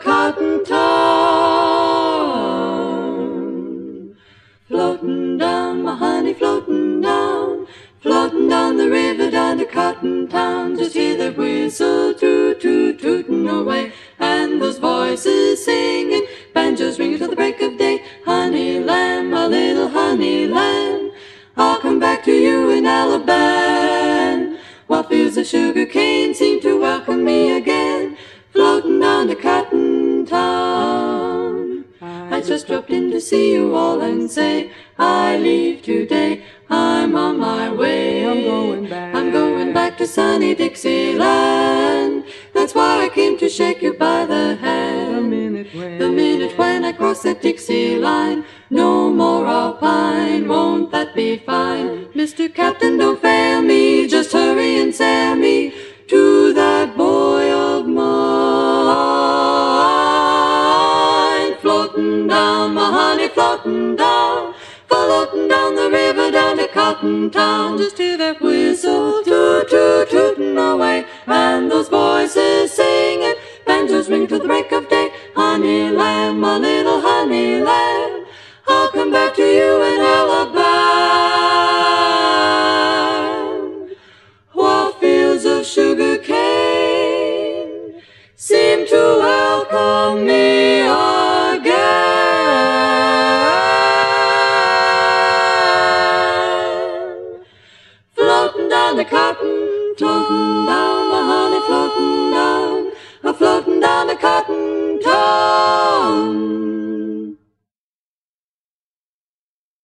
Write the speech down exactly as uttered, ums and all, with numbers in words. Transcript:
cotton town. Floating down, my honey, floating down, floating down the river down to Cotton Town. Just hear the whistle, toot, toot, tooting away, and those voices singing, banjos ringing till the break of day. Honey lamb, my little honey lamb, I'll come back to you in Alabama, while fields of sugar cane seem to welcome me again, floating down to Cotton Town. I just dropped in to see you all and say, I leave today, I'm on my way. I'm going back. I'm going back to sunny Dixieland. That's why I came to shake you by the hand. The minute when, the minute when I cross that Dixie line, no more I'll pine, won't that be fine? Mister Captain, don't fail me, just hurry and sail me to that boy of mine. Floating down, my honey, floating down, floating down the river down to Cotton Town. Just hear that whistle, toot, toot, tooting away, and those voices singing, banjos ring till the break of day. Honey lamb, my little honey lamb, I'll come back to you in Alabama.